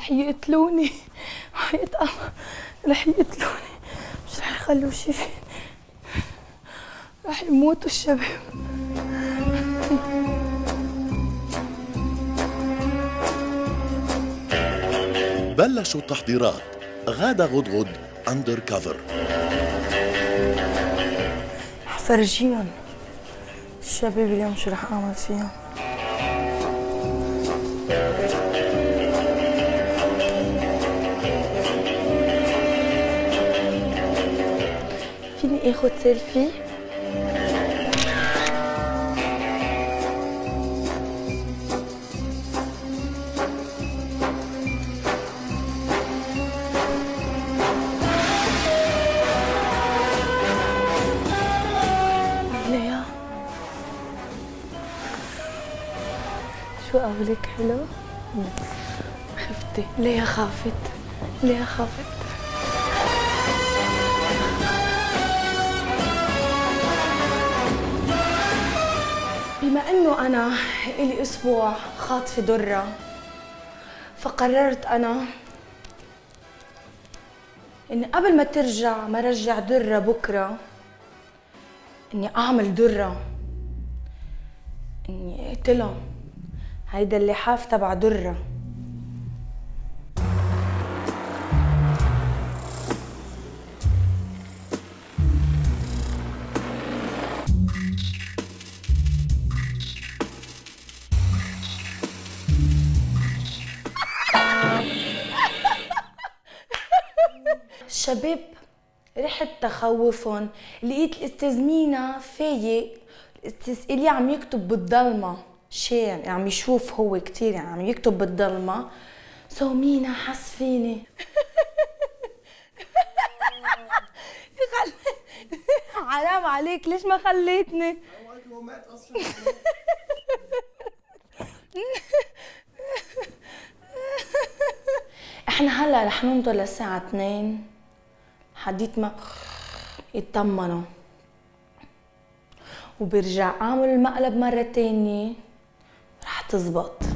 رح يقتلوني، حياة الله رح يقتلوني، مش رح يخلوا شي فيني، رح يموتوا الشباب. بلشوا التحضيرات. غادة غضغض أندر كفر. حفرجيهم الشباب اليوم شو رح أعمل فيهم. فيني اخد سيلفي؟ ليا شو قولك حلو؟ خفتي. ليا خافت، ليا خافت. بما انه انا الي اسبوع خاطفه درة، فقررت انا اني قبل ما ترجع ما رجع درة بكره، اني اعمل درة، اني اقتلهم. هيدا اللحاف تبع درة. الشباب رحت تخوفهم، لقيت الاستاذ مينا فايق، الاستاذ إلي عم يكتب بالضلمه، يعني عم يشوف هو كثير، يعني عم يكتب بالضلمه. مينا حس فيني. حرام عليك، ليش ما خليتني؟ هو مات اصلا. احنا هلا رح ننطر للساعة 2 حديت ما يطمنوا، وبرجع اعمل المقلب مرة تانية رح تزبط.